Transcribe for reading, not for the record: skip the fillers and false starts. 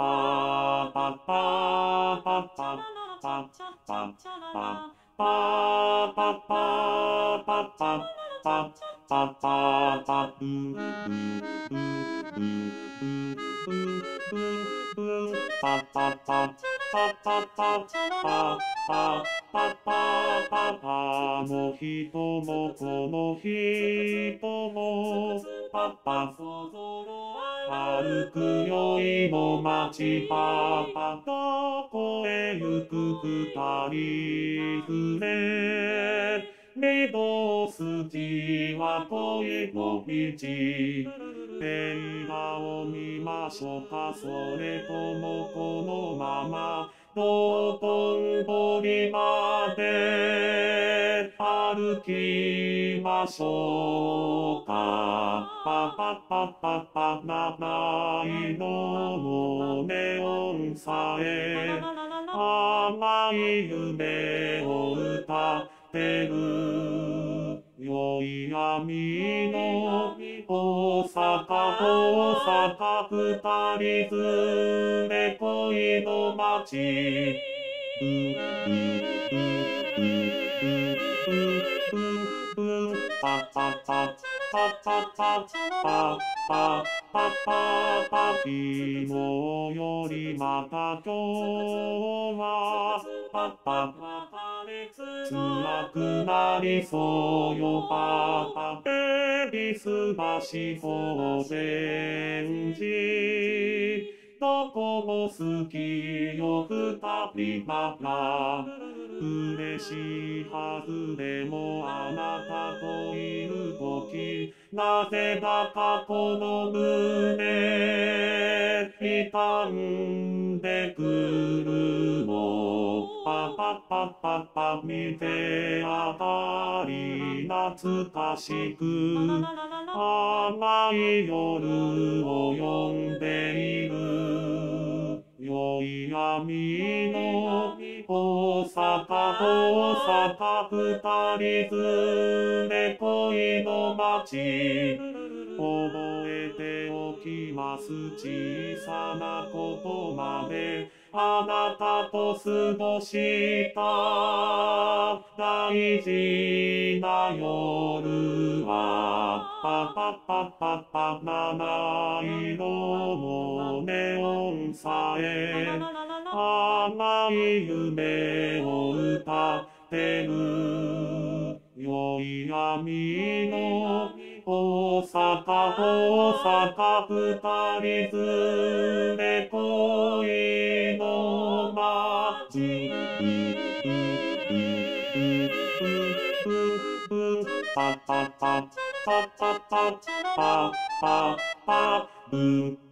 パパパパパパパパパパパパパパパパブーブーブーブーブーブーブーパパパパパパパパパパパの人もこの人もパパ歩くよいの街パパどこへ行く二人触れメドスティは恋の道映画を見ましょうかそれともこのまま道頓堀まで歩きましょうかパパパパパ七色のネオンさえ甘い夢を歌ってる宵闇の大阪二人連れ恋の街ブーブーブーブーブーブーブーパパパパパパパパパパパ昨日よりまた今日はパパ辛くなりそうよパパ恵比寿橋高専寺どこも好きよ二人ばか嬉しいはずでもあなたといるときなぜだかこの胸痛んでくるのパパパパパ見てあたり懐かしく甘い夜を呼んでいる宵闇の大阪二人連れ恋の街覚えておきます小さなことまであなたと過ごした大事な夜はパパパパパ七色のネオンさえ甘い夢を歌ってる宵闇の大阪二人連れ恋の街パパパパパパパパパブ